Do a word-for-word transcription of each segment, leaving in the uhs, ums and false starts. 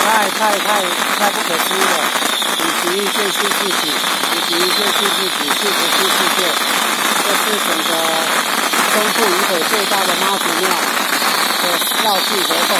太太太太不可思议了！旅行遇见新自己，旅行遇见新自己，幸福新世界。这是整个中部以北最大的妈祖庙的绕境活动。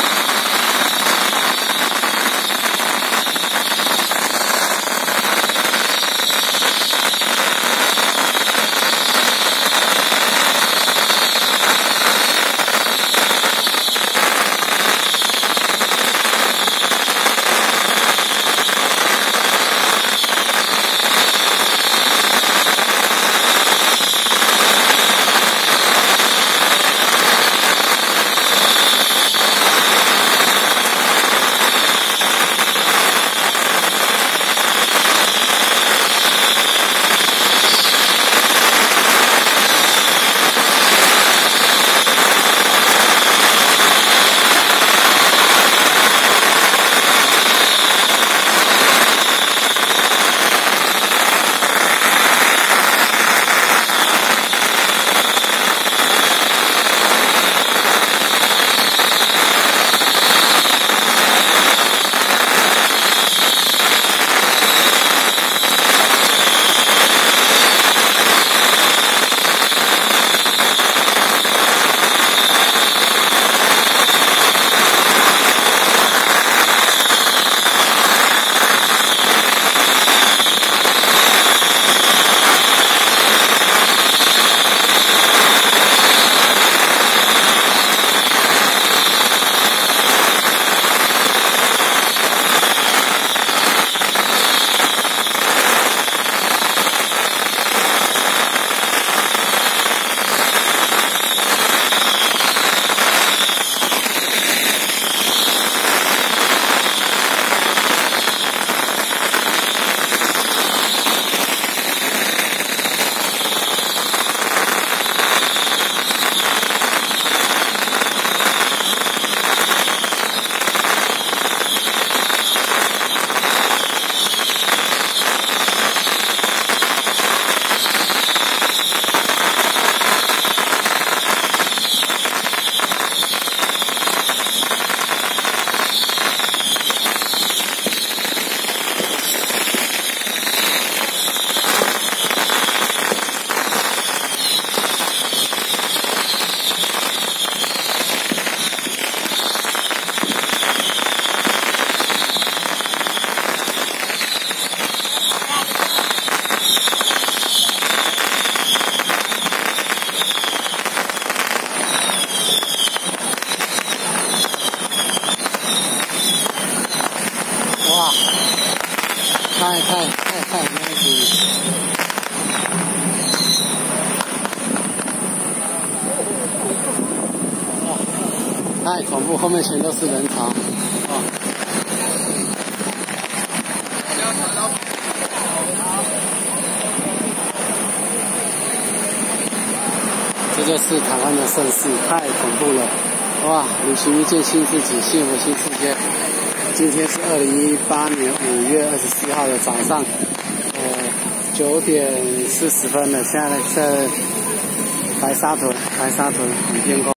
哇，太太太太开心了！哇，太恐怖，后面全都是人潮。哇！这就是台湾的盛世，太恐怖了！哇，旅行遇见新自己，幸福新世界。今天是二零一八年五月二十四号的早上，呃，九点四十分了。现在在白沙屯，白沙屯雨天宫。